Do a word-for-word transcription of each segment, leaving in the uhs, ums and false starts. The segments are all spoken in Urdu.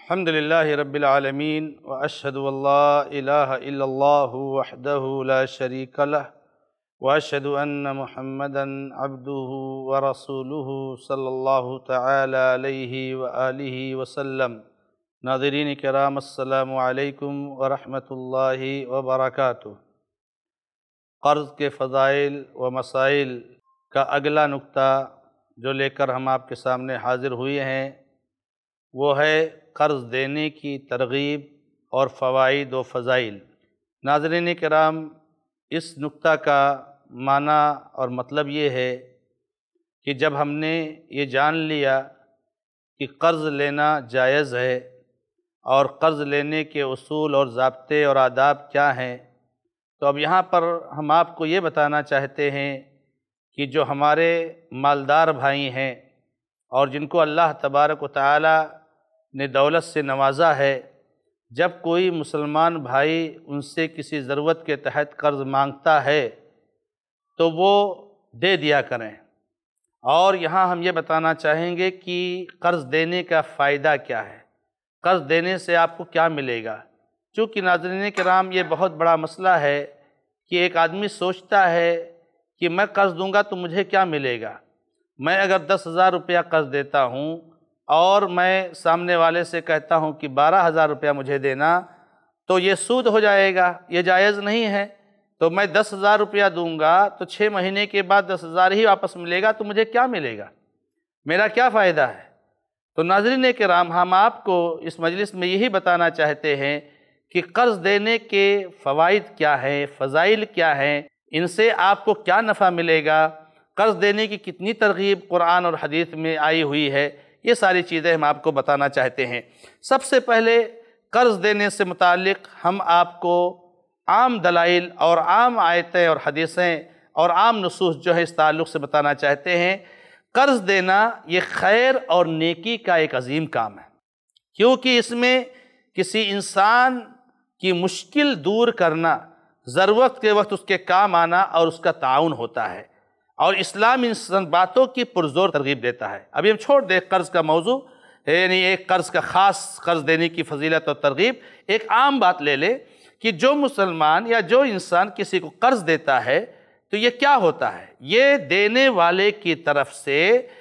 الحمد للہ رب العالمین واشہد ان لا الہ الا اللہ وحدہ لا شریک لہ واشہد ان محمدا عبدہ ورسولہ صلی اللہ تعالی علیہ وآلہ وسلم۔ ناظرین کرام، السلام علیکم ورحمۃ اللہ وبرکاتہ۔ قرض کے فضائل و مسائل کا اگلا نقطہ جو لے کر ہم آپ کے سامنے حاضر ہوئے ہیں وہ ہے قرض دینے کی ترغیب اور فوائد و فضائل۔ ناظرین کرام، اس نقطہ کا معنی اور مطلب یہ ہے کہ جب ہم نے یہ جان لیا کہ قرض لینا جائز ہے اور قرض لینے کے اصول اور ضابطے اور آداب کیا ہیں، تو اب یہاں پر ہم آپ کو یہ بتانا چاہتے ہیں کہ جو ہمارے مالدار بھائی ہیں اور جن کو اللہ تبارک و تعالی نے دولت سے نوازا ہے، جب کوئی مسلمان بھائی ان سے کسی ضرورت کے تحت قرض مانگتا ہے تو وہ دے دیا کریں۔ اور یہاں ہم یہ بتانا چاہیں گے کہ قرض دینے کا فائدہ کیا ہے، قرض دینے سے آپ کو کیا ملے گا۔ چونکہ ناظرین کرام، یہ بہت بڑا مسئلہ ہے کہ ایک آدمی سوچتا ہے کہ میں قرض دوں گا تو مجھے کیا ملے گا۔ میں اگر دس ہزار روپیہ قرض دیتا ہوں اور میں سامنے والے سے کہتا ہوں کہ بارہ ہزار روپیہ مجھے دینا، تو یہ سود ہو جائے گا، یہ جائز نہیں ہے۔ تو میں دس ہزار روپیہ دوں گا تو چھ مہینے کے بعد دس ہزار ہی واپس ملے گا، تو مجھے کیا ملے گا، میرا کیا فائدہ ہے۔ تو ناظرین کرام، ہم آپ کو اس مجلس میں یہی بتانا چاہتے ہیں کہ قرض دینے کے فوائد کیا ہیں، فضائل کیا ہیں، ان سے آپ کو کیا نفع ملے گا، قرض دینے کی کتنی ترغیب قرآن اور حدیث میں آئی ہوئی ہے، یہ ساری چیزیں ہم آپ کو بتانا چاہتے ہیں۔ سب سے پہلے قرض دینے سے متعلق ہم آپ کو عام دلائل اور عام آیتیں اور حدیثیں اور عام نصوص جو ہے اس تعلق سے بتانا چاہتے ہیں۔ قرض دینا یہ خیر اور نیکی کا ایک عظیم کام ہے، کیونکہ اس میں کسی انسان کی مشکل دور کرنا، ضرورت کے وقت اس کے کام آنا اور اس کا تعاون ہوتا ہے، اور اسلام ان باتوں کی پرزور ترغیب دیتا ہے۔ ابھی ہم چھوڑ دیں قرض کا موضوع، یعنی ایک قرض کا خاص قرض دینے کی فضیلت اور ترغیب، ایک عام بات لے لیں کہ جو مسلمان یا جو انسان کسی کو قرض دیتا ہے تو یہ کیا ہوتا ہے، یہ دینے والے کی طرف سے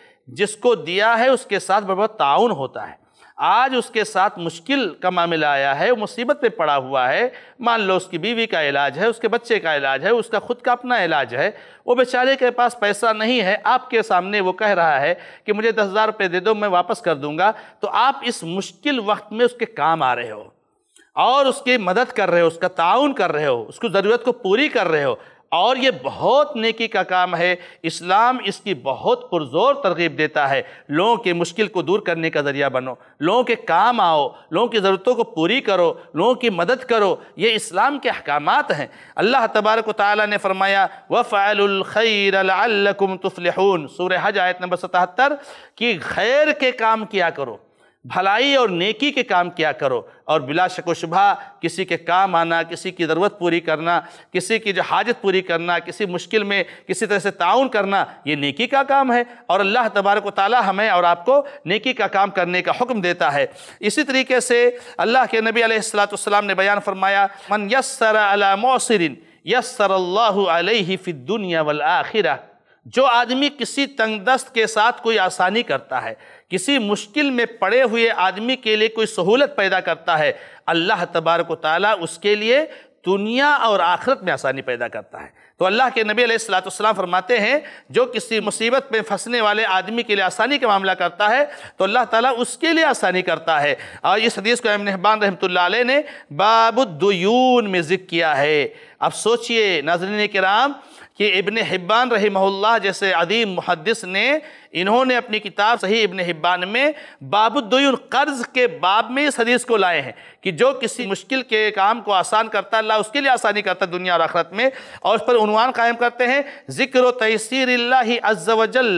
جس کو دیا ہے اس کے ساتھ بہت تعاون ہوتا ہے۔ آج اس کے ساتھ مشکل کا معاملہ آیا ہے، وہ مصیبت پہ پڑا ہوا ہے، مان لو اس کی بیوی کا علاج ہے، اس کے بچے کا علاج ہے، اس کا خود کا اپنا علاج ہے، وہ بیچارے کے پاس پیسہ نہیں ہے، آپ کے سامنے وہ کہہ رہا ہے کہ مجھے دس ہزار روپے دے دو، میں واپس کر دوں گا، تو آپ اس مشکل وقت میں اس کے کام آ رہے ہو اور اس کی مدد کر رہے ہو، اس کا تعاون کر رہے ہو، اس کو ضرورت کو پوری کر رہے ہو، اور یہ بہت نیکی کا کام ہے۔ اسلام اس کی بہت پرزور ترغیب دیتا ہے، لوگوں کے مشکل کو دور کرنے کا ذریعہ بنو، لوگوں کے کام آؤ، لوگوں کی ضرورتوں کو پوری کرو، لوگوں کی مدد کرو، یہ اسلام کے احکامات ہیں۔ اللہ تبارک و تعالیٰ نے فرمایا وَفْعَلُوا الْخَيْرَ لَعَلَّكُمْ تُفْلِحُونَ، سورہ حج آیت نمبر ستہتر، کہ خیر کے کام کیا کرو، بھلائی اور نیکی کے کام کیا کرو، اور بلا شک و شبہ کسی کے کام آنا، کسی کی ضرورت پوری کرنا، کسی کی جو حاجت پوری کرنا، کسی مشکل میں کسی طرح سے تعاون کرنا، یہ نیکی کا کام ہے، اور اللہ تبارک و تعالی ہمیں اور آپ کو نیکی کا کام کرنے کا حکم دیتا ہے۔ اسی طریقے سے اللہ کے نبی علیہ السلام نے بیان فرمایا من یسر علی معسر یسر اللہ علیہ فی الدنیا والآخرہ، جو آدمی کسی تنگ دست کے ساتھ کوئی آسانی کرتا ہے، کسی مشکل میں پڑے ہوئے آدمی کے لیے کوئی سہولت پیدا کرتا ہے، اللہ تبارک و تعالیٰ اس کے لیے دنیا اور آخرت میں آسانی پیدا کرتا ہے۔ تو اللہ کے نبی علیہ السلام فرماتے ہیں جو کسی مصیبت میں پھنسنے والے آدمی کے لیے آسانی کا معاملہ کرتا ہے تو اللہ تعالیٰ اس کے لیے آسانی کرتا ہے۔ اور اس حدیث کو ابن حبان رحمۃ اللہ علیہ نے باب الدیون میں ذکر کیا ہے۔ اب سوچئے ناظرین کرام کہ ابن حبان رحمہ اللہ جیسے عظیم محدث نے، انہوں نے اپنی کتاب صحیح ابن حبان میں باب الدیون، قرض کے باب میں اس حدیث کو لائے ہیں کہ جو کسی مشکل کے کام کو آسان کرتا ہے اللہ اس کے لیے آسانی کرتا ہے دنیا اور آخرت میں، اور اس پر عنوان قائم کرتے ہیں ذکر و تیسیر اللہ عز و جل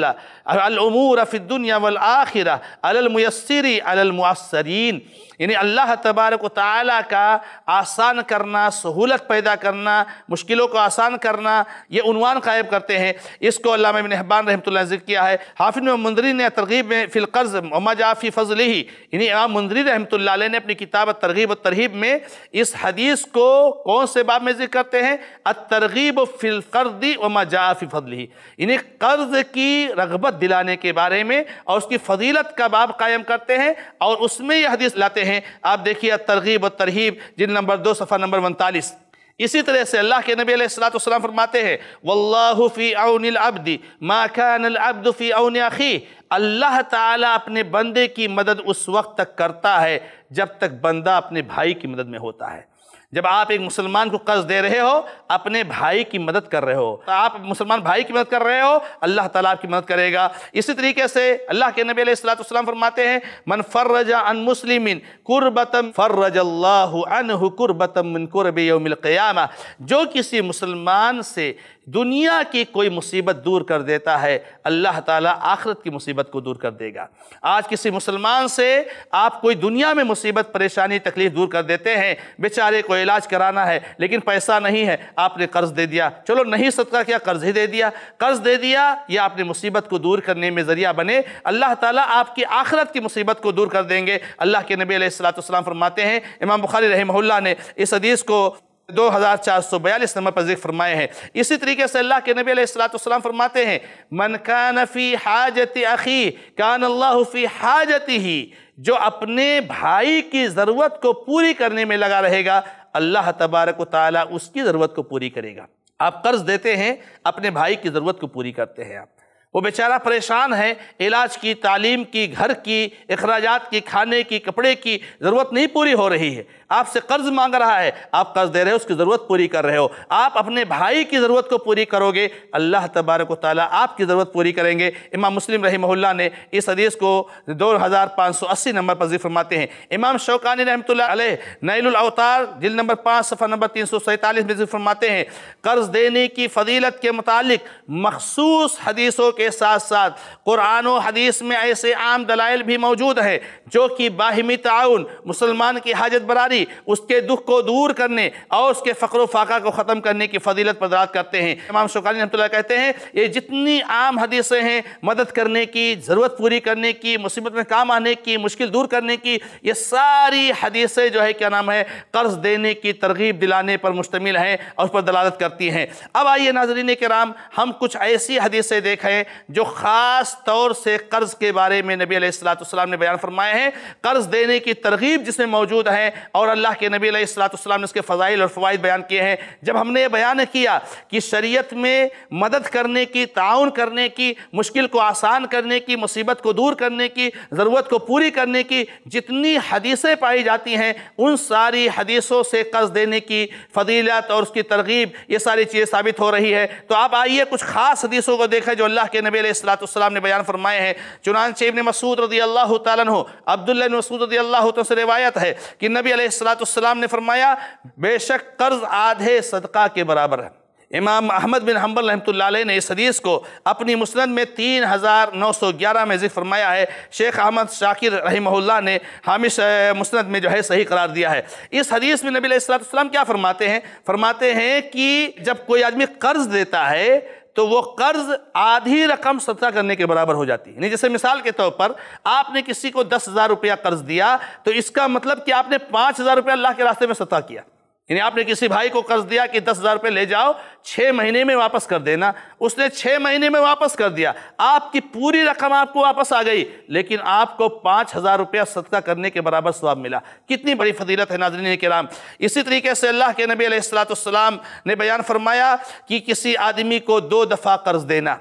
الامور فی الدنیا والآخرہ علی المیسر علی المعسرین، یعنی اللہ تبارک و تعالیٰ کا آسان کرنا، سہولت پیدا کرنا، مشکلوں کو آسان کرنا، یہ عنوان قائم کرتے ہیں۔ اس کو علامہ ابن حبان رحمۃ اللہ نے ذکر کیا ہے۔ حافظ منذری نے ترغیب میں فی القرض وما جاء فی فضلہ، یعنی امام منذری رحمۃ اللہ علیہ نے اپنی کتاب الترغیب والترہیب میں اس حدیث کو کون سے باب میں ذکر کرتے ہیں؟ الترغیب فی القرض وما جاء فی فضلہ، یعنی قرض کی رغبت دلانے کے بارے میں اور اس کی فضیلت کا باب قائم کرتے ہیں، اور اس میں یہ حدیث لاتے ہیں۔ آپ دیکھیے الترغیب والترہیب جلد نمبر دو صفحہ نمبر انتالیس۔ اسی طرح سے اللہ کے نبی علیہ السلام فرماتے ہیں واللہ فی عون العبد ما کان العبد فی عون اخیہ، اللہ تعالیٰ اپنے بندے کی مدد اس وقت تک کرتا ہے جب تک بندہ اپنے بھائی کی مدد میں ہوتا ہے۔ جب آپ ایک مسلمان کو قرض دے رہے ہو، اپنے بھائی کی مدد کر رہے ہو، آپ مسلمان بھائی کی مدد کر رہے ہو، اللہ تعالیٰ آپ کی مدد کرے گا۔ اسی طریقے سے اللہ کے نبی علیہ السلام فرماتے ہیں من فرج عن مسلم کربۃ فرج اللہ عنہ کربۃ من کرب یوم القیامہ، جو کسی مسلمان سے دنیا کی کوئی مصیبت دور کر دیتا ہے، اللہ تعالیٰ آخرت کی مصیبت کو دور کر دے گا۔ آج کسی مسلمان سے آپ کوئی دنیا میں مصیبت، پریشانی، تکلیف دور کر دیتے ہیں، بیچارے کو علاج کرانا ہے لیکن پیسہ نہیں ہے، آپ نے قرض دے دیا، چلو نہیں صدقہ کیا، قرض ہی دے دیا، قرض دے دیا یا آپ نے مصیبت کو دور کرنے میں ذریعہ بنے، اللہ تعالیٰ آپ کی آخرت کی مصیبت کو دور کر دیں گے۔ اللہ کے نبی علیہ السلام فرماتے ہیں، امام بخاری رحمہ اللہ نے اس حدیث کو دو ہزار چار سو بیالیس نمبر پر ذکر فرمائے ہیں۔ اسی طریقے سے اللہ کے نبی علیہ السلام فرماتے ہیں من کان فی حاجت اخیہ کان اللہ فی حاجتہ، جو اپنے بھائی کی ضرورت کو پوری کرنے میں لگا رہے گا، اللہ تبارک و تعالیٰ اس کی ضرورت کو پوری کرے گا۔ آپ قرض دیتے ہیں، اپنے بھائی کی ضرورت کو پوری کرتے ہیں، آپ وہ بیچارہ پریشان ہے، علاج کی، تعلیم کی، گھر کی، اخراجات کی، کھانے کی، کپڑے کی ضرورت نہیں پوری ہو رہی ہے، آپ سے قرض مانگ رہا ہے، آپ قرض دے رہے ہو، اس کی ضرورت پوری کر رہے ہو، آپ اپنے بھائی کی ضرورت کو پوری کرو گے، اللہ تبارک و تعالیٰ آپ کی ضرورت پوری کریں گے۔ امام مسلم رحمہ اللہ نے اس حدیث کو دو ہزار پانچ سو اسی نمبر پر ذکر فرماتے ہیں۔ امام شوکانی رحمۃ اللہ علیہ نیل الاوطار جلد نمبر پانچ صفحہ نمبر تین سو سینتالیس میں ذکر فرماتے ہیں قرض دینے کی فضیلت کے متعلق مخصوص حدیثوں کے ساتھ ساتھ قرآن و حدیث میں ایسے عام دلائل بھی موجود ہیں جو کہ باہمی تعاون، مسلمان کی حاجت براری، اس کے دکھ کو دور کرنے اور اس کے فقر و فاقہ کو ختم کرنے کی فضیلت پر دلالت کرتے ہیں۔ امام شوکانی رحمۃ اللہ کہتے ہیں یہ جتنی عام حدیثیں ہیں مدد کرنے کی، ضرورت پوری کرنے کی، مصیبت میں کام آنے کی، مشکل دور کرنے کی، یہ ساری حدیثیں جو ہے کیا نام ہے قرض دینے کی ترغیب دلانے پر مشتمل ہیں اور اس پر دلالت کرتی ہیں۔ اب آئیے ناظرین کرام، ہم کچھ ایسی حدیثیں دیکھیں جو خاص طور سے قرض کے بارے میں نبی علیہ السلام نے بیان فرمائے ہیں، قرض دینے کی ترغیب جس میں موجود ہے، اور اللہ کے نبی علیہ السلام نے اس کے فضائل اور فوائد بیان کیے ہیں۔ جب ہم نے یہ بیان کیا کہ شریعت میں مدد کرنے کی، تعاون کرنے کی، مشکل کو آسان کرنے کی، مصیبت کو دور کرنے کی، ضرورت کو پوری کرنے کی جتنی حدیثیں پائی جاتی ہیں، ان ساری حدیثوں سے قرض دینے کی فضیلت اور اس کی ترغیب یہ ساری چیزیں ثابت ہو رہی ہے۔ تو آپ آئیے کچھ خاص حدیثوں کو دیکھیں جو اللہ کے نبی علیہ السلام نے بیان فرمائے ہیں۔ چنانچہ ابن مسعود رضی اللہ تعالیٰ عنہ، عبداللہ بن مسعود رضی اللہ تعالیٰ سے روایت ہے کہ نبی علیہ السلام نے فرمایا بے شک قرض آدھے صدقہ کے برابر ہے۔ امام احمد بن حنبل رحمۃ اللہ علیہ نے اس حدیث کو اپنی مسند میں تین ہزار نو سو گیارہ میں ذکر فرمایا ہے۔ شیخ احمد شاکر رحمہ اللہ نے ہامش مسند میں جو ہے صحیح قرار دیا ہے۔ اس حدیث میں نبی علیہ السلام کیا فرماتے ہیں؟ فرماتے ہیں کہ جب کوئی آدمی قرض دیتا ہے تو وہ قرض آدھی رقم صدقہ کرنے کے برابر ہو جاتی ہے۔ یعنی جیسے مثال کے طور پر آپ نے کسی کو دس ہزار روپیہ قرض دیا تو اس کا مطلب کہ آپ نے پانچ ہزار روپیہ اللہ کے راستے میں صدقہ کیا۔ یعنی آپ نے کسی بھائی کو قرض دیا کہ دس ہزار روپے لے جاؤ، چھ مہینے میں واپس کر دینا، اس نے چھ مہینے میں واپس کر دیا، آپ کی پوری رقم آپ کو واپس آ گئی، لیکن آپ کو پانچ ہزار روپیہ صدقہ کرنے کے برابر ثواب ملا۔ کتنی بڑی فضیلت ہے ناظرین کرام۔ اسی طریقے سے اللہ کے نبی علیہ السلام نے بیان فرمایا کہ کسی آدمی کو دو دفعہ قرض دینا،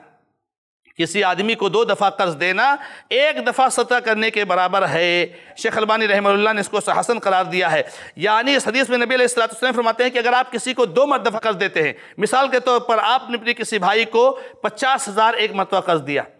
کسی آدمی کو دو دفعہ قرض دینا ایک دفعہ صدقہ کرنے کے برابر ہے۔ شیخ البانی رحمہ اللہ نے اس کو حسن قرار دیا ہے۔ یعنی اس حدیث میں نبی علیہ السلام فرماتے ہیں کہ اگر آپ کسی کو دو مرتبہ قرض دیتے ہیں، مثال کے طور پر آپ نے اپنے کسی بھائی کو پچاس ہزار ایک مرتبہ قرض دیا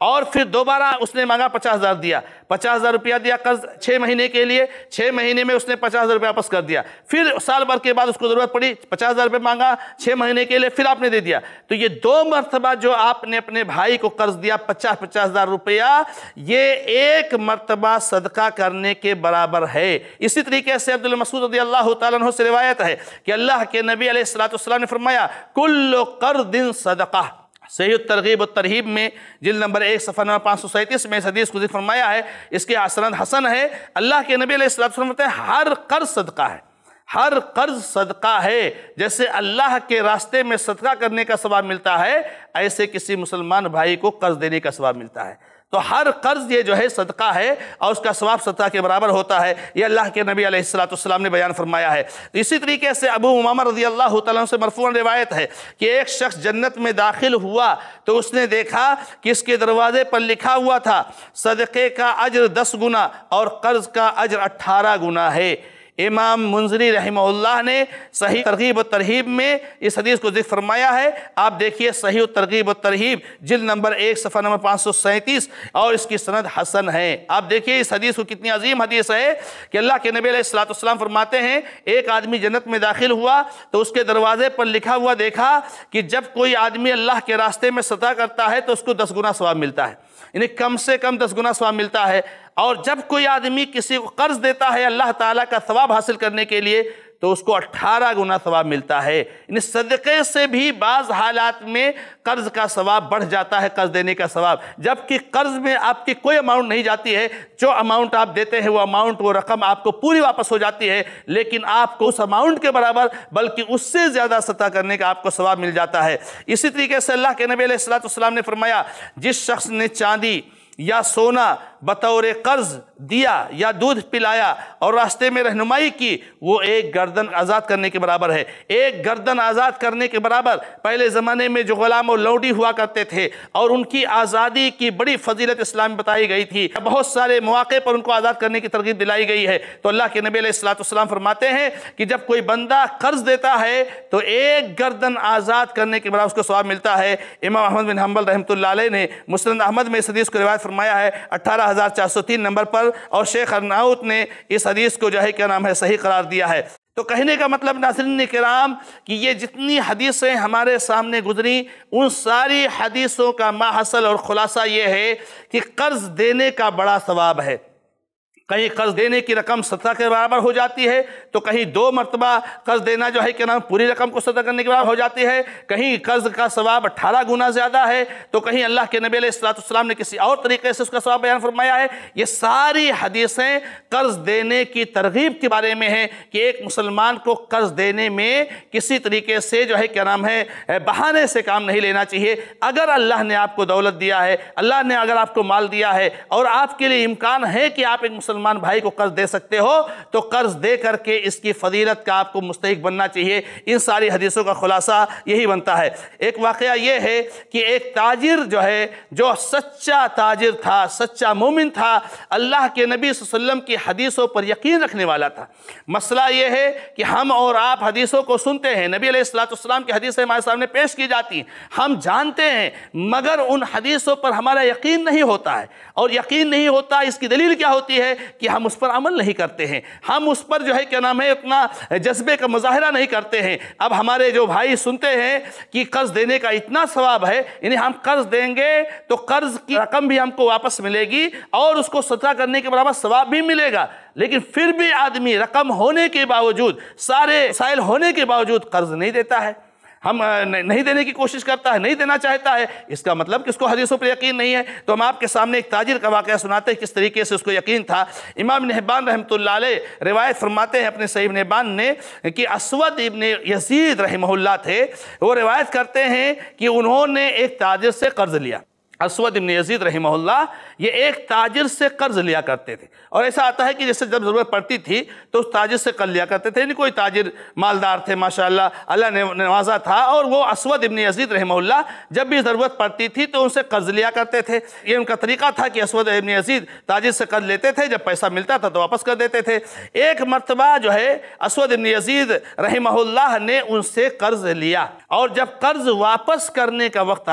اور پھر دوبارہ اس نے مانگا پچاس ہزار دیا، پچاس ہزار روپیہ دیا قرض چھ مہینے کے لیے، چھ مہینے میں اس نے پچاس ہزار روپیہ واپس کر دیا، پھر سال بھر کے بعد اس کو ضرورت پڑی، پچاس ہزار روپے مانگا چھ مہینے کے لیے، پھر آپ نے دے دیا۔ تو یہ دو مرتبہ جو آپ نے اپنے بھائی کو قرض دیا پچاس پچاس ہزار روپیہ، یہ ایک مرتبہ صدقہ کرنے کے برابر ہے۔ اسی طریقے سے عبداللہ مسعود رضی اللہ تعالیٰ عنہ سے روایت ہے کہ اللہ کے نبی علیہ السلام نے فرمایا کل قرض صدقہ۔ صحیح الترغیب والترہیب میں جلد نمبر ایک صفحہ نمبر پانچ سو سینتیس میں اس حدیث کو ذکر فرمایا ہے، اس کے سند حسن ہے۔ اللہ کے نبی علیہ السلام فرماتے ہیں ہر قرض صدقہ ہے، ہر قرض صدقہ ہے۔ جیسے اللہ کے راستے میں صدقہ کرنے کا ثواب ملتا ہے، ایسے کسی مسلمان بھائی کو قرض دینے کا ثواب ملتا ہے۔ تو ہر قرض یہ جو ہے صدقہ ہے اور اس کا ثواب صدقہ کے برابر ہوتا ہے، یہ اللہ کے نبی علیہ السلام نے بیان فرمایا ہے۔ تو اسی طریقے سے ابو امامہ رضی اللہ تعالیٰ عنہ سے مرفوعاً روایت ہے کہ ایک شخص جنت میں داخل ہوا تو اس نے دیکھا کہ اس کے دروازے پر لکھا ہوا تھا صدقے کا اجر دس گنا اور قرض کا اجر اٹھارہ گنا ہے۔ امام منذری رحمہ اللہ نے صحیح ترغیب و ترہیب میں اس حدیث کو ذکر فرمایا ہے۔ آپ دیکھیے صحیح ترغیب و ترہیب جلد نمبر ایک صفحہ نمبر پانچ سو سینتیس، اور اس کی سند حسن ہے۔ آپ دیکھیے اس حدیث کو کتنی عظیم حدیث ہے کہ اللہ کے نبی علیہ السلام فرماتے ہیں ایک آدمی جنت میں داخل ہوا تو اس کے دروازے پر لکھا ہوا دیکھا کہ جب کوئی آدمی اللہ کے راستے میں صدقہ کرتا ہے تو اس کو دس گنا ثواب ملتا ہے، یعنی کم سے کم دس گنا ثواب ملتا ہے۔ اور جب کوئی آدمی کسی کو قرض دیتا ہے اللہ تعالیٰ کا ثواب حاصل کرنے کے لیے تو اس کو اٹھارہ گنا ثواب ملتا ہے۔ یعنی صدقے سے بھی بعض حالات میں قرض کا ثواب بڑھ جاتا ہے، قرض دینے کا ثواب، جبکہ قرض میں آپ کی کوئی اماؤنٹ نہیں جاتی ہے، جو اماؤنٹ آپ دیتے ہیں وہ اماؤنٹ وہ رقم آپ کو پوری واپس ہو جاتی ہے، لیکن آپ کو اس اماؤنٹ کے برابر بلکہ اس سے زیادہ صدقہ کرنے کا آپ کو ثواب مل جاتا ہے۔ اسی طریقے سے اللہ کے نبی علیہ السلام نے فرمایا جس شخص نے چاندی یا سونا بطور قرض دیا یا دودھ پلایا اور راستے میں رہنمائی کی، وہ ایک گردن آزاد کرنے کے برابر ہے۔ ایک گردن آزاد کرنے کے برابر پہلے زمانے میں جو غلام و لوڈی ہوا کرتے تھے اور ان کی آزادی کی بڑی فضیلت اسلام میں بتائی گئی تھی، بہت سارے مواقع پر ان کو آزاد کرنے کی ترغیب دلائی گئی ہے۔ تو اللہ کے نبی علیہ السلام فرماتے ہیں کہ جب کوئی بندہ قرض دیتا ہے تو ایک گردن آزاد کرنے کے برابر اس کو ثواب ملتا ہے۔ امام احمد بن حنبل رحمۃ اللہ علیہ نے مسند احمد میں اس حدیث کو روایت فرمایا ہے اٹھارہ ہزار چار سو تین نمبر پر، اور شیخ ارناؤت نے اس حدیث کو جو ہے کیا نام ہے صحیح قرار دیا ہے۔ تو کہنے کا مطلب ناظرین کرام کہ یہ جتنی حدیثیں ہمارے سامنے گزری ان ساری حدیثوں کا ماحصل اور خلاصہ یہ ہے کہ قرض دینے کا بڑا ثواب ہے۔ کہیں قرض دینے کی رقم صدقہ کے برابر ہو جاتی ہے تو کہیں دو مرتبہ قرض دینا جو ہے کہ نام پوری رقم کو صدقہ کرنے کے برابر ہو جاتی ہے، کہیں قرض کا ثواب اٹھارہ گنا زیادہ ہے، تو کہیں اللہ کے نبی علیہ السلام نے کسی اور طریقے سے اس کا ثواب بیان فرمایا ہے۔ یہ ساری حدیثیں قرض دینے کی ترغیب کے بارے میں ہیں کہ ایک مسلمان کو قرض دینے میں کسی طریقے سے جو ہے کیا نام ہے بہانے سے کام نہیں لینا چاہیے۔ اگر اللہ نے آپ کو دولت دیا ہے، اللہ نے اگر آپ کو مال دیا ہے اور آپ کے لیے امکان ہے کہ آپ ایک مسلمان بھائی کو قرض دے سکتے ہو تو قرض دے کر کے اس کی فضیلت کا آپ کو مستحق بننا چاہیے۔ ان ساری حدیثوں کا خلاصہ یہی بنتا ہے۔ ایک واقعہ یہ ہے کہ ایک تاجر جو ہے جو سچا تاجر تھا، سچا مومن تھا، اللہ کے نبی صلی اللہ علیہ وسلم کی حدیثوں پر یقین رکھنے والا تھا۔ مسئلہ یہ ہے کہ ہم اور آپ حدیثوں کو سنتے ہیں، نبی علیہ السلام کی حدیثیں ہمارے سامنے پیش کی جاتی ہیں، ہم جانتے ہیں، مگر ان حدیثوں پر ہمارا یقین نہیں ہوتا ہے۔ اور یقین نہیں ہوتا، اس کی دلیل کیا ہوتی ہے کہ ہم اس پر عمل نہیں کرتے ہیں، ہم اس پر جو ہے کیا نام ہے اتنا جذبے کا مظاہرہ نہیں کرتے ہیں۔ اب ہمارے جو بھائی سنتے ہیں کہ قرض دینے کا اتنا ثواب ہے، یعنی ہم قرض دیں گے تو قرض کی رقم بھی ہم کو واپس ملے گی اور اس کو صدقہ کرنے کے برابر ثواب بھی ملے گا، لیکن پھر بھی آدمی رقم ہونے کے باوجود، سارے وسائل ہونے کے باوجود قرض نہیں دیتا ہے، ہم نہیں دینے کی کوشش کرتا ہے، نہیں دینا چاہتا ہے۔ اس کا مطلب کہ اس کو حدیثوں پر یقین نہیں ہے۔ تو ہم آپ کے سامنے ایک تاجر کا واقعہ سناتے ہیں کس طریقے سے اس کو یقین تھا۔ امام ابن حبان رحمۃ اللہ علیہ روایت فرماتے ہیں اپنے صحیح ابن حبان نے کہ اسود ابن یزید رحمہ اللہ تھے، وہ روایت کرتے ہیں کہ انہوں نے ایک تاجر سے قرض لیا۔ اسود ابن یزید رحمہ اللہ یہ ایک تاجر سے قرض لیا کرتے تھے، اور ایسا آتا ہے کہ جیسے جب ضرورت پڑتی تھی تو اس تاجر سے قرض لیا کرتے تھے، یعنی کوئی تاجر مالدار تھے ماشاءاللہ، اللہ نے نوازا تھا، اور وہ اسود ابن یزید رحمہ اللہ جب بھی ضرورت پڑتی تھی تو ان سے قرض لیا کرتے تھے۔ یہ ان کا طریقہ تھا کہ اسود ابن یزید تاجر سے قرض لیتے تھے، جب پیسہ ملتا تھا تو واپس کر دیتے تھے۔ ایک مرتبہ جو ہے اسود ابن یزید رحمہ اللہ نے ان سے قرض لیا، اور جب قرض واپس کرنے کا وقت آیا،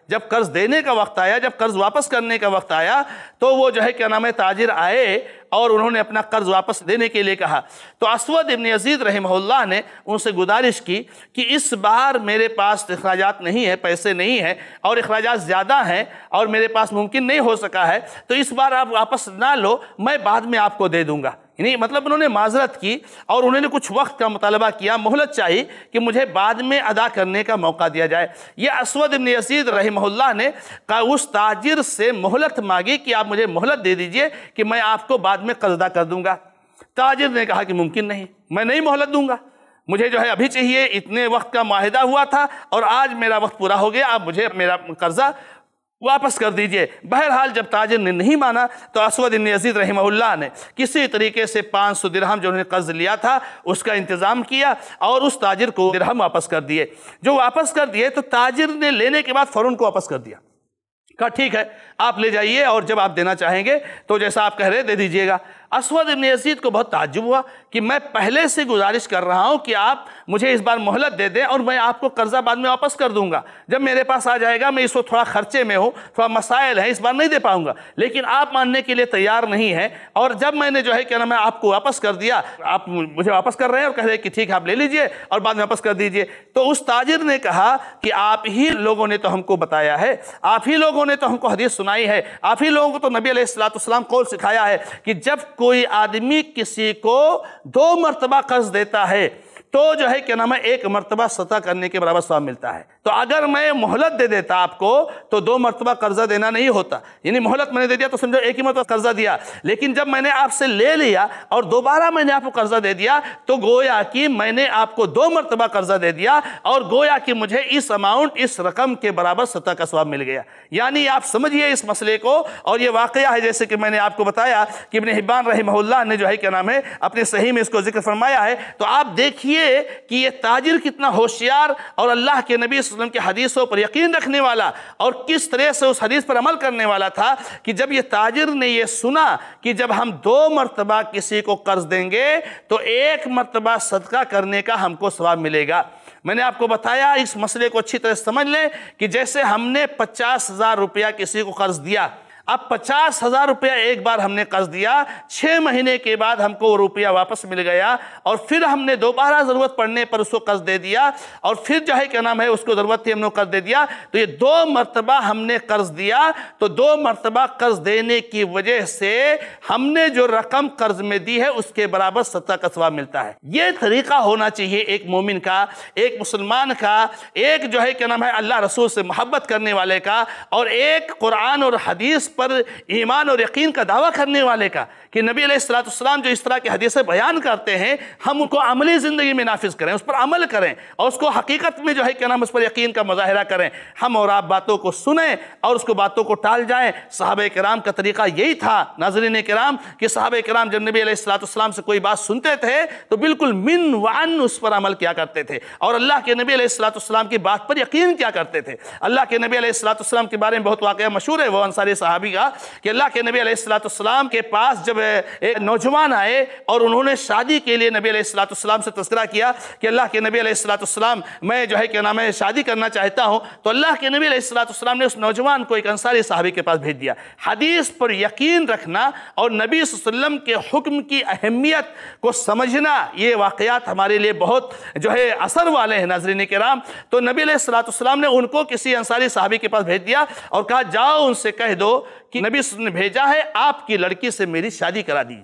جب قرض دینے کا وقت آیا، جب قرض واپس کرنے کا وقت آیا تو وہ جو ہے کیا نام ہے تاجر آئے اور انہوں نے اپنا قرض واپس دینے کے لیے کہا۔ تو اسود ابن یزید رحمہ اللہ نے ان سے گزارش کی کہ اس بار میرے پاس اخراجات نہیں ہے، پیسے نہیں ہیں اور اخراجات زیادہ ہیں اور میرے پاس ممکن نہیں ہو سکا ہے، تو اس بار آپ واپس نہ لو، میں بعد میں آپ کو دے دوں گا۔ یعنی مطلب انہوں نے معذرت کی اور انہوں نے کچھ وقت کا مطالبہ کیا، مہلت چاہی کہ مجھے بعد میں ادا کرنے کا موقع دیا جائے۔ یہ اسود ابن یزید رحمہ اللہ نے اس تاجر سے مہلت مانگی کہ آپ مجھے مہلت دے دیجئے کہ میں آپ کو بعد میں قرض ادا کر دوں گا۔ تاجر نے کہا کہ ممکن نہیں، میں نہیں مہلت دوں گا، مجھے جو ہے ابھی چاہیے، اتنے وقت کا معاہدہ ہوا تھا اور آج میرا وقت پورا ہو گیا، آپ مجھے میرا قرضہ واپس کر دیجئے۔ بہرحال جب تاجر نے نہیں مانا تو اسود بن یزید رحمہ اللہ نے کسی طریقے سے پانچ سو درہم جو انہوں نے قرض لیا تھا اس کا انتظام کیا اور اس تاجر کو درہم واپس کر دیے۔ جو واپس کر دیے تو تاجر نے لینے کے بعد فوراً کو واپس کر دیا، کہا ٹھیک ہے آپ لے جائیے اور جب آپ دینا چاہیں گے تو جیسا آپ کہہ رہے دے دیجئے گا۔ اسود بن یزید کو بہت تعجب ہوا کہ میں پہلے سے گزارش کر رہا ہوں کہ آپ مجھے اس بار مہلت دے دیں اور میں آپ کو قرضہ بعد میں واپس کر دوں گا، جب میرے پاس آ جائے گا، میں اس وقت تھوڑا خرچے میں ہوں، تھوڑا مسائل ہیں، اس بار نہیں دے پاؤں گا، لیکن آپ ماننے کے لیے تیار نہیں ہیں اور جب میں نے جو ہے کہ نا میں آپ کو واپس کر دیا، آپ مجھے واپس کر رہے ہیں اور کہہ رہے ہیں کہ ٹھیک ہے آپ لے لیجئے اور بعد میں واپس کر دیجئے۔ تو اس تاجر نے کہا کہ آپ ہی لوگوں نے تو ہم کو بتایا ہے، آپ ہی لوگوں نے تو ہم کو حدیث سنائی ہے، آپ ہی لوگوں کو تو نبی علیہ الصلوۃ والسلام قول سکھایا ہے کہ جب کوئی آدمی کسی کو دو مرتبہ قرض دیتا ہے تو جو ہے کہ نام ہے ایک مرتبہ صدقہ کرنے کے برابر ثواب ملتا ہے۔ تو اگر میں مہلت دے دیتا آپ کو تو دو مرتبہ قرضہ دینا نہیں ہوتا، یعنی مہلت میں نے دے دیا تو سمجھو ایک ہی مرتبہ قرضہ دیا، لیکن جب میں نے آپ سے لے لیا اور دوبارہ میں نے آپ کو قرضہ دے دیا تو گویا کہ میں نے آپ کو دو مرتبہ قرضہ دے دیا اور گویا کہ مجھے اس اماؤنٹ، اس رقم کے برابر صدقہ کا ثواب مل گیا۔ یعنی آپ سمجھئے اس مسئلے کو، اور یہ واقعہ ہے جیسے کہ میں نے آپ کو بتایا کہ ابن حبان رحمہ اللہ نے جو ہے کیا نام ہے اپنے صحیح میں اس کو ذکر فرمایا ہے۔ تو آپ دیکھیے کہ یہ تاجر کتنا ہوشیار اور اللہ کے نبی صلی اللہ علیہ وسلم کے حدیثوں پر یقین رکھنے والا اور کس طرح سے اس حدیث پر عمل کرنے والا تھا کہ جب یہ تاجر نے یہ سنا کہ جب ہم دو مرتبہ کسی کو قرض دیں گے تو ایک مرتبہ صدقہ کرنے کا ہم کو ثواب ملے گا۔ میں نے آپ کو بتایا اس مسئلے کو اچھی طرح سمجھ لیں کہ جیسے ہم نے پچاس ہزار روپیہ کسی کو قرض دیا، اب پچاس ہزار روپیہ ایک بار ہم نے قرض دیا، چھ مہینے کے بعد ہم کو وہ روپیہ واپس مل گیا اور پھر ہم نے دوبارہ ضرورت پڑنے پر اس کو قرض دے دیا اور پھر جو ہے کیا نام ہے اس کو ضرورت تھی ہم نے قرض دے دیا، تو یہ دو مرتبہ ہم نے قرض دیا، تو دو مرتبہ قرض دینے کی وجہ سے ہم نے جو رقم قرض میں دی ہے اس کے برابر صدقہ کا ثواب ملتا ہے۔ یہ طریقہ ہونا چاہیے ایک مومن کا، ایک مسلمان کا، ایک جو ہے کیا نام ہے اللہ رسول سے محبت کرنے والے کا اور ایک قرآن اور حدیث پر ایمان اور یقین کا دعویٰ کرنے والے کا، کہ نبی علیہ السلام جو اس طرح کی حدیثیں بیان کرتے ہیں ہم ان کو عملی زندگی میں نافذ کریں، اس پر عمل کریں اور اس کو حقیقت میں جو ہے کہ ہم اس پر یقین کا مظاہرہ کریں۔ ہم اور آپ باتوں کو سنیں اور اس کو باتوں کو ٹال جائیں۔ صحابہ کرام کا طریقہ یہی تھا ناظرین کرام کہ صحابہ کرام جب نبی علیہ السلام سے کوئی بات سنتے تھے تو بالکل من وعن اس پر عمل کیا کرتے تھے اور اللہ کے نبی علیہ السلام کی بات پر یقین کیا کرتے تھے۔ اللہ کے نبی علیہ السلام کے بارے میں بہت واقعہ مشہور ہے وہ انصاری صحابی کا کہ اللہ کے نبی علیہ السلام کے پاس جب ایک نوجوان آئے اور انہوں نے شادی کے لیے نبی علیہ السلام سے تذکرہ کیا کہ اللہ کے نبی علیہ السلام میں جو ہے کہ نام ہے شادی کرنا چاہتا ہوں، تو اللہ کے نبی علیہ السلام نے اس نوجوان کو ایک انصاری صحابی کے پاس بھیج دیا۔ حدیث پر یقین رکھنا اور نبی صلی اللہ علیہ وسلم کے حکم کی اہمیت کو سمجھنا، یہ واقعات ہمارے لیے بہت جو ہے اثر والے ہیں ناظرین کرام۔ تو نبی علیہ السلام نے ان کو کسی انصاری صحابی کے پاس بھیج دیا اور کہا جاؤ ان سے کہہ دو کہ نبی صلی اللہ علیہ وسلم نے بھیجا ہے آپ کی لڑکی سے میری شادی کرا دی۔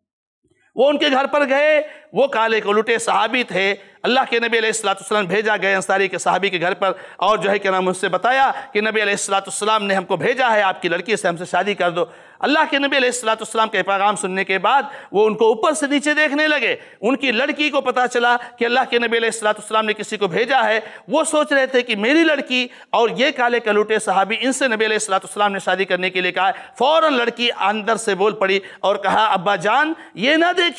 وہ ان کے گھر پر گئے، وہ کالے کلوٹے صحابی تھے، اللہ کے نبی علیہ السلام بھیجا گئے انصاری کے صحابی کے گھر پر اور جو ہے کہ نام اس سے بتایا کہ نبی علیہ السلام نے ہم کو بھیجا ہے آپ کی لڑکی سے ہم سے شادی کر دو۔ اللہ کے نبی علیہ السلام کے پیغام سننے کے بعد وہ ان کو اوپر سے نیچے دیکھنے لگے۔ ان کی لڑکی کو پتا چلا کہ اللہ کے نبی علیہ السلام نے کسی کو بھیجا ہے، وہ سوچ رہے تھے کہ میری لڑکی اور یہ کالے کلوٹے صحابی ان سے نبی علیہ السلام نے شادی کرنے کے لیے کہا ہے۔ فوراً لڑکی اندر سے بول پڑی اور کہا ابا جان یہ نہ دیکھیے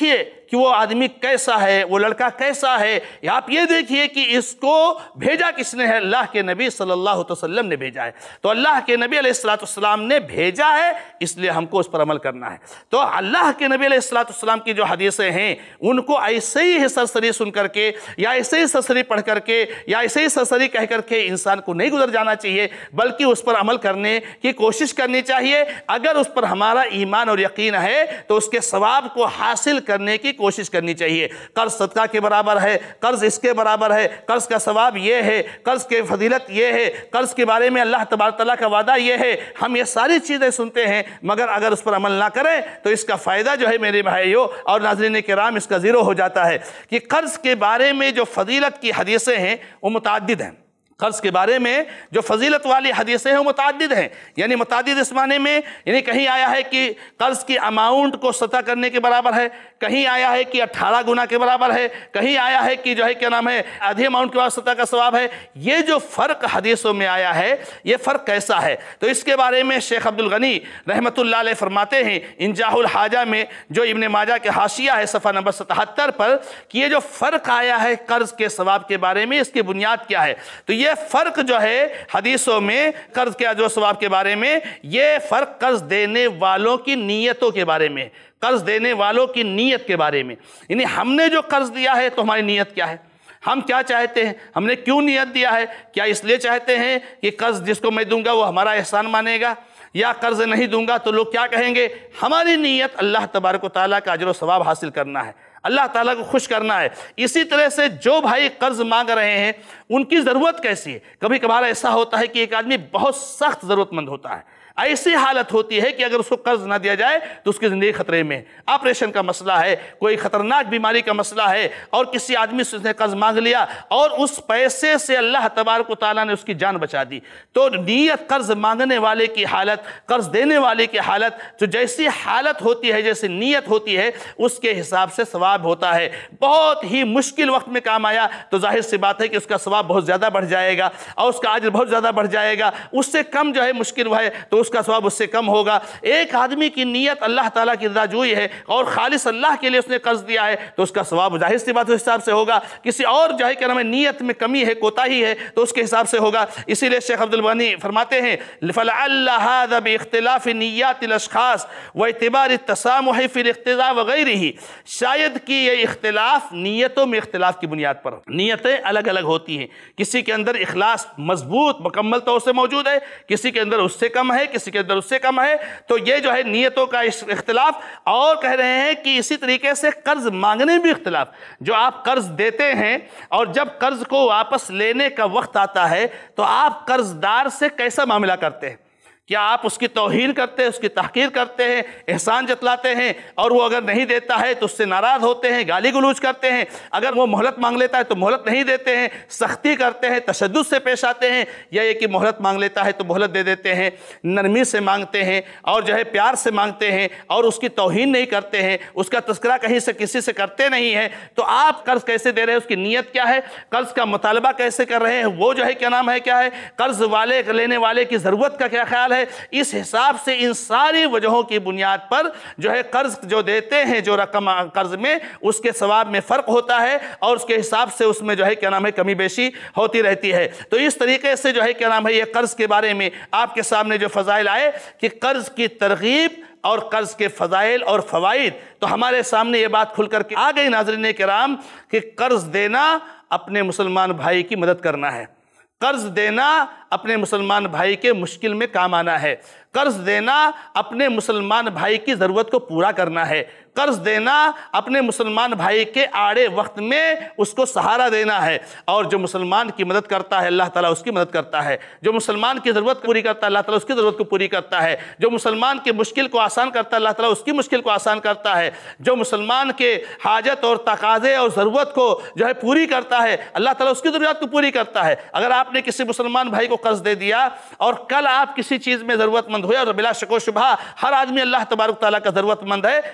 کہ وہ آدمی کیسا ہے، وہ لڑکا کیسا ہے، آپ یہ دیکھیے کہ اس کو بھیجا کس نے ہے؟ اللہ کے نبی صلی اللہ علیہ وسلم نے بھیجا ہے۔ تو اللہ کے نبی علیہ السلام نے بھیجا ہے، اس لیے ہم کو اس پر عمل کرنا ہے۔ تو اللہ کے نبی علیہ السلام کی جو حدیثیں ہیں ان کو ایسے ہی سرسری سن کر کے یا ایسے ہی سرسری پڑھ کر کے یا ایسے ہی سرسری کہہ کر کے انسان کو نہیں گزر جانا چاہیے، بلکہ اس پر عمل کرنے کی کوشش کرنی چاہیے۔ اگر اس پر ہمارا ایمان اور یقین ہے تو اس کے ثواب کو حاصل کرنے کی کوشش کرنی چاہیے۔ قرض صدقہ کے برابر ہے، قرض اس کے برابر ہے، قرض کا ثواب یہ ہے، قرض کے فضیلت یہ ہے، قرض کے بارے میں اللہ تبارک تعالیٰ کا وعدہ یہ ہے۔ ہم یہ ساری چیزیں سنتے ہیں، مگر اگر اس پر عمل نہ کریں تو اس کا فائدہ جو ہے میرے بھائیوں اور ناظرین کرام اس کا زیرو ہو جاتا ہے۔ کہ قرض کے بارے میں جو فضیلت کی حدیثیں ہیں وہ متعدد ہیں۔ قرض کے بارے میں جو فضیلت والی حدیثیں ہیں وہ متعدد ہیں، یعنی متعدد اس معنی میں یعنی کہیں آیا ہے کہ قرض کی اماؤنٹ کو سطح کرنے کے برابر ہے، کہیں آیا ہے کہ اٹھارہ گنا کے برابر ہے، کہیں آیا ہے کہ جو ہے کیا نام ہے آدھی اماؤنٹ کے بعد سطح کا ثواب ہے۔ یہ جو فرق حدیثوں میں آیا ہے یہ فرق کیسا ہے؟ تو اس کے بارے میں شیخ عبد الغنی رحمۃ اللہ علیہ فرماتے ہیں انجاح الحاجہ میں، جو ابن ماجہ کے حاشیہ ہے صفحہ نمبر ستہتر پر، کہ یہ جو فرق آیا ہے قرض کے ثواب کے بارے میں اس کی بنیاد کیا ہے؟ تو یہ فرق جو ہے حدیثوں میں قرض کے جو ثواب کے بارے میں، یہ فرق قرض دینے والوں کی نیتوں کے بارے میں، قرض دینے والوں کی نیت کے بارے میں۔ یعنی ہم نے جو قرض دیا ہے تو ہماری نیت کیا ہے، ہم کیا چاہتے ہیں، ہم نے کیوں نیت دیا ہے؟ کیا اس لیے چاہتے ہیں کہ قرض جس کو میں دوں گا وہ ہمارا احسان مانے گا، یا قرض نہیں دوں گا تو لوگ کیا کہیں گے؟ ہماری نیت اللہ تبارک و تعالیٰ کا اجر و ثواب حاصل کرنا ہے، اللہ تعالیٰ کو خوش کرنا ہے۔ اسی طرح سے جو بھائی قرض مانگ رہے ہیں ان کی ضرورت کیسی ہے؟ کبھی کبھار ایسا ہوتا ہے کہ ایک آدمی بہت سخت ضرورت مند ہوتا ہے، ایسی حالت ہوتی ہے کہ اگر اس کو قرض نہ دیا جائے تو اس کی زندگی خطرے میں، آپریشن کا مسئلہ ہے، کوئی خطرناک بیماری کا مسئلہ ہے، اور کسی آدمی سے اس نے قرض مانگ لیا اور اس پیسے سے اللہ تبارک و تعالیٰ نے اس کی جان بچا دی۔ تو نیت قرض مانگنے والے کی حالت، قرض دینے والے کی حالت، تو جیسی حالت ہوتی ہے، جیسی نیت ہوتی ہے، اس کے حساب سے ثواب ہوتا ہے۔ بہت ہی مشکل وقت میں کام آیا تو ظاہر سی بات ہے کہ اس کا ثواب بہت زیادہ بڑھ جائے گا اور اس کا اجر بہت زیادہ بڑھ جائے گا۔ اس سے کم جو ہے مشکل ہے تو اس کا ثواب اس سے کم ہوگا۔ ایک آدمی کی نیت اللہ تعالیٰ کی رضا جوئی ہے اور خالص اللہ کے لیے اس نے قرض دیا ہے تو اس کا ثواب ظاہر سی بات اس حساب سے ہوگا۔ کسی اور جو ہے کہ نام نیت میں کمی ہے، کوتاہی ہے، تو اس کے حساب سے ہوگا۔ اسی لیے شیخ عبد الغنی فرماتے ہیں فَلَعَلَّ هَذَا بِاخْتِلَافِ نِيَّاتِ الْأَشْخَاصِ وَاعْتِبَارِ التَّسَامُحِ فِي الْاقْتِضَاءِ وَغَيْرِهِ، شاید کہ یہ اختلاف نیتوں میں اختلاف کی بنیاد پر، نیتیں الگ الگ ہوتی ہیں، کسی کے اندر اخلاص مضبوط مکمل طور سے موجود ہے، کسی کے اندر اس سے کم ہے، کسی کے اندر اس سے کم ہے، تو یہ جو ہے نیتوں کا اختلاف۔ اور کہہ رہے ہیں کہ اسی طریقے سے قرض مانگنے بھی اختلاف، جو آپ قرض دیتے ہیں اور جب قرض کو واپس لینے کا وقت آتا ہے تو آپ قرض دار سے کیسا معاملہ کرتے ہیں؟ کیا آپ اس کی توہین کرتے ہیں، اس کی تحقیر کرتے ہیں، احسان جتلاتے ہیں، اور وہ اگر نہیں دیتا ہے تو اس سے ناراض ہوتے ہیں، گالی گلوچ کرتے ہیں، اگر وہ مہلت مانگ لیتا ہے تو مہلت نہیں دیتے ہیں، سختی کرتے ہیں، تشدد سے پیش آتے ہیں، یا یہ کہ مہلت مانگ لیتا ہے تو مہلت دے دیتے ہیں، نرمی سے مانگتے ہیں اور جو ہے پیار سے مانگتے ہیں اور اس کی توہین نہیں کرتے ہیں، اس کا تذکرہ کہیں سے کسی سے کرتے نہیں ہیں، تو آپ قرض کیسے دے رہے ہیں؟ اس کی نیت کیا ہے؟ قرض کا مطالبہ کیسے کر رہے ہیں؟ وہ جو ہے کیا نام ہے کیا ہے؟ قرض والے لینے والے کی ضرورت کا کیا خیال ہے؟ اس حساب سے ان ساری وجہوں کی بنیاد پر جو ہے قرض جو دیتے ہیں، جو رقم قرض میں، اس کے ثواب میں فرق ہوتا ہے اور اس کے حساب سے اس میں جو ہے کیا نام ہے کمی بیشی ہوتی رہتی ہے۔ تو اس طریقے سے جو ہے کیا نام ہے یہ قرض کے بارے میں آپ کے سامنے جو فضائل آئے کہ قرض کی ترغیب اور قرض کے فضائل اور فوائد، تو ہمارے سامنے یہ بات کھل کر کے آ گئی ناظرین کرام کہ قرض دینا اپنے مسلمان بھائی کی مدد کرنا ہے، قرض دینا اپنے مسلمان بھائی کے مشکل میں کام آنا ہے، قرض دینا اپنے مسلمان بھائی کی ضرورت کو پورا کرنا ہے، قرض دینا اپنے مسلمان بھائی کے آڑے وقت میں اس کو سہارا دینا ہے، اور جو مسلمان کی مدد کرتا ہے اللہ تعالیٰ اس کی مدد کرتا ہے، جو مسلمان کی ضرورت پوری کرتا ہے اللہ تعالیٰ اس کی ضرورت کو پوری کرتا ہے، جو مسلمان کے مشکل کو آسان کرتا ہے اللہ تعالیٰ اس کی مشکل کو آسان کرتا ہے، جو مسلمان کے حاجت اور تقاضے اور ضرورت کو جو ہے پوری کرتا ہے اللہ تعالیٰ اس کی ضرورت کو پوری کرتا ہے۔ اگر آپ نے کسی مسلمان بھائی کو قرض دے دیا اور کل آپ کسی چیز میں ضرورت مند ہوئے، اور بلا شک و شبہ ہر آدمی اللہ تبارک تعالیٰ کا ضرورت مند ہے، اللہ تعالیٰ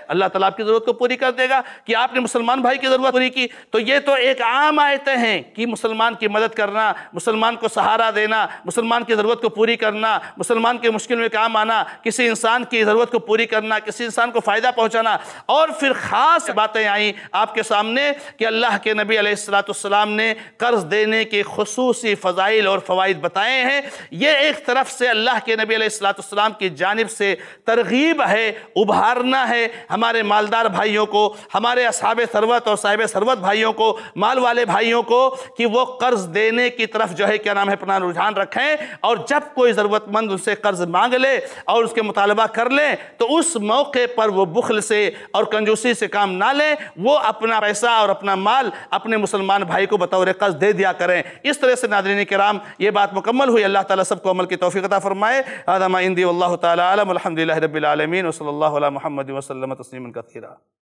آپ کی ضرورت کو پوری کر دے گا کہ آپ نے مسلمان بھائی کی ضرورت پوری کی۔ تو یہ تو ایک عام آیتیں ہیں کہ مسلمان کی مدد کرنا، مسلمان کو سہارا دینا، مسلمان کی ضرورت کو پوری کرنا، مسلمان کے مشکل میں کام آنا، کسی انسان کی ضرورت کو پوری کرنا، کسی انسان کو فائدہ پہنچانا۔ اور پھر خاص باتیں آئیں آپ کے سامنے کہ اللہ کے نبی علیہ السلام نے قرض دینے کے خصوصی فضائل اور فوائد بتائے ہیں۔ یہ ایک طرف سے اللہ کے نبی علیہ السلام کی جانب سے ترغیب ہے، ابھارنا ہے ہمارے مالدار بھائیوں کو، ہمارے اصحاب ثروت اور صاحب ثروت بھائیوں کو، مال والے بھائیوں کو، کہ وہ قرض دینے کی طرف جو ہے کیا نام ہے اپنا رجحان رکھیں، اور جب کوئی ضرورت مند ان سے قرض مانگ لے اور اس کے مطالبہ کر لیں تو اس موقع پر وہ بخل سے اور کنجوسی سے کام نہ لیں، وہ اپنا پیسہ اور اپنا مال اپنے مسلمان بھائی کو بطور قرض دے دیا کریں۔ اس طرح سے ناظرین کرام یہ بات مکمل ہوئی۔ اللہ تعالیٰ سب کو عمل کی توفیق عطا فرمائے۔ هذا ما عندي والله تعالى اعلم، والحمد لله رب العالمين، وصلی اللہ علی محمد وسلم تسلیما کثیرا۔